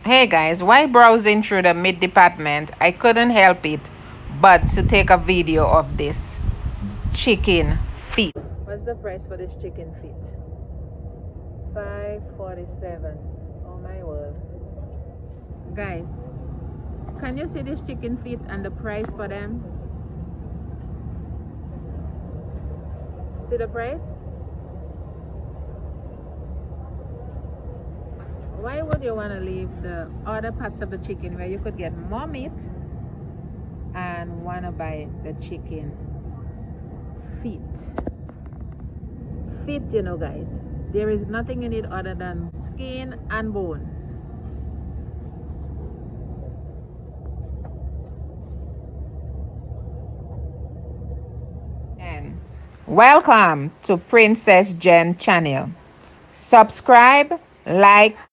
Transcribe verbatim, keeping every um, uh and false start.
Hey guys, while browsing through the meat department, I couldn't help it but to take a video of this chicken feet. What's the price for this chicken feet? five forty-seven. Oh my word. Guys, can you see this chicken feet and the price for them? See the price? Why would you want to leave the other parts of the chicken where you could get more meat and want to buy the chicken feet? Feet, you know guys, there is nothing in it other than skin and bones. And welcome to Princess Jen channel. Subscribe, like,